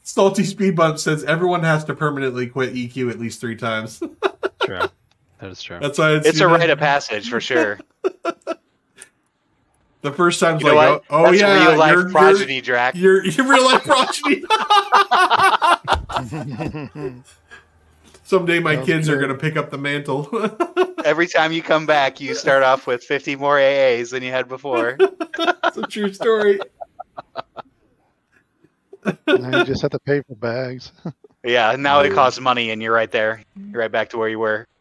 Salty Speed Bump says everyone has to permanently quit EQ at least 3 times. True. That is true. That's why it's a rite of passage for sure. The first time's you know like, oh That's yeah, real life progeny, Draq. You're real life progeny. Someday my kids are gonna pick up the mantle. Every time you come back, you start off with 50 more AAs than you had before. It's a true story. Now you just have to pay for bags. Yeah, now it costs money, and you're right there. You're right back to where you were.